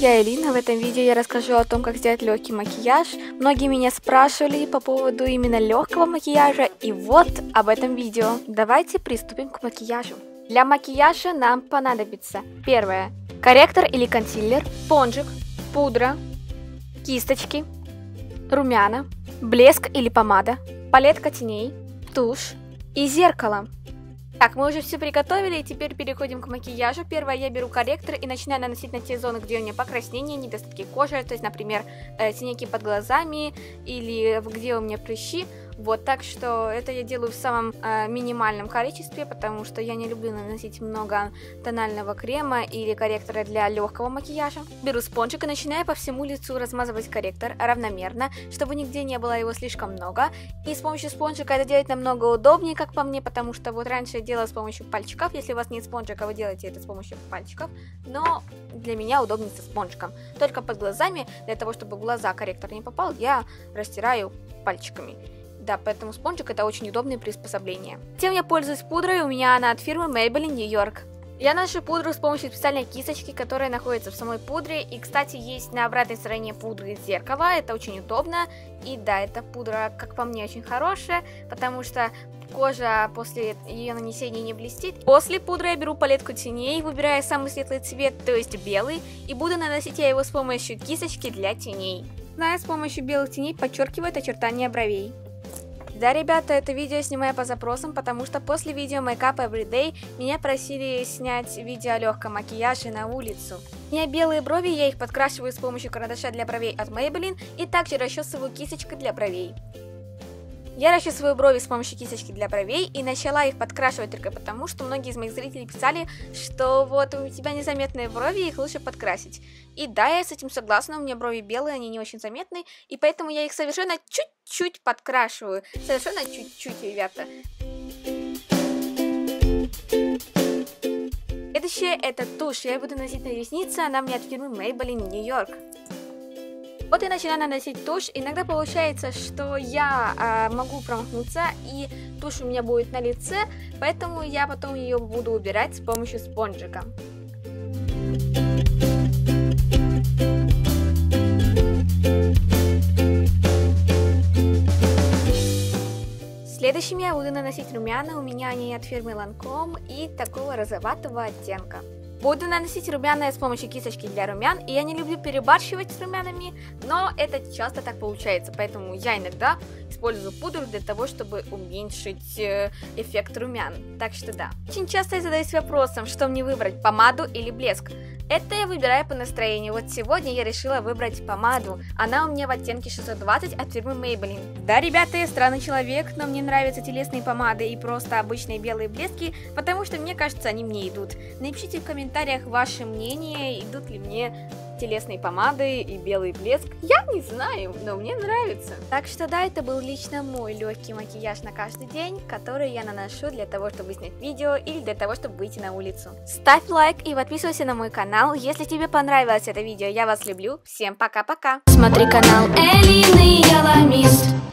я Элина. В этом видео я расскажу о том, как сделать легкий макияж. Многие меня спрашивали по поводу именно легкого макияжа, и вот об этом видео. Давайте приступим к макияжу. Для макияжа нам понадобится первое: корректор или консилер, спонжик, пудра, кисточки, румяна, блеск или помада, палетка теней, тушь и зеркало. Так, мы уже все приготовили, и теперь переходим к макияжу. Первое, я беру корректор и начинаю наносить на те зоны, где у меня покраснение, недостатки кожи, то есть, например, синяки под глазами или где у меня прыщи. Вот, так что это я делаю в самом минимальном количестве, потому что я не люблю наносить много тонального крема или корректора для легкого макияжа. Беру спонжик и начинаю по всему лицу размазывать корректор равномерно, чтобы нигде не было его слишком много. И с помощью спонжика это делать намного удобнее, как по мне, потому что вот раньше я делала с помощью пальчиков. Если у вас нет спонжика, вы делаете это с помощью пальчиков, но для меня удобнее со спонжиком. Только под глазами, для того, чтобы в глаза корректор не попал, я растираю пальчиками. Да, поэтому спонжик это очень удобное приспособление. Тем я пользуюсь пудрой, у меня она от фирмы Maybelline New York. Я наношу пудру с помощью специальной кисточки, которая находится в самой пудре. И, кстати, есть на обратной стороне пудры зеркало, это очень удобно. И да, эта пудра, как по мне, очень хорошая, потому что кожа после ее нанесения не блестит. После пудры я беру палетку теней, выбираю самый светлый цвет, то есть белый, и буду наносить я его с помощью кисточки для теней. Я с помощью белых теней подчеркиваю очертания бровей. Да, ребята, это видео снимаю по запросам, потому что после видео Make Up Everyday меня просили снять видео о легком макияже на улицу. У меня белые брови, я их подкрашиваю с помощью карандаша для бровей от Maybelline и также расчесываю кисточкой для бровей. Я расчесываю брови с помощью кисточки для бровей и начала их подкрашивать только потому, что многие из моих зрителей писали, что вот у тебя незаметные брови, их лучше подкрасить. И да, я с этим согласна, у меня брови белые, они не очень заметны, и поэтому я их совершенно чуть-чуть подкрашиваю. Совершенно чуть-чуть, ребята. Следующее это тушь, я буду носить на ресницы, она мне от фирмы Maybelline New York. Вот я начинаю наносить тушь, иногда получается, что я могу промахнуться и тушь у меня будет на лице, поэтому я потом ее буду убирать с помощью спонжика. Следующим я буду наносить румяна, у меня они от фирмы Lancome и такого розоватого оттенка. Буду наносить румяна с помощью кисточки для румян, и я не люблю перебарщивать с румянами, но это часто так получается, поэтому я иногда использую пудру для того, чтобы уменьшить эффект румян. Так что да. Очень часто я задаюсь вопросом, что мне выбрать, помаду или блеск. Это я выбираю по настроению. Вот сегодня я решила выбрать помаду. Она у меня в оттенке 620 от фирмы Maybelline. Да, ребята, я странный человек, но мне нравятся телесные помады и просто обычные белые блески, потому что мне кажется, они мне идут. Напишите в комментариях ваше мнение, идут ли мне телесные помады и белый блеск. Я не знаю, но мне нравится. Так что да, это был лично мой легкий макияж на каждый день, который я наношу для того, чтобы снять видео или для того, чтобы выйти на улицу. Ставь лайк и подписывайся на мой канал, если тебе понравилось это видео. Я вас люблю. Всем пока-пока. Смотри канал Элины Яламист.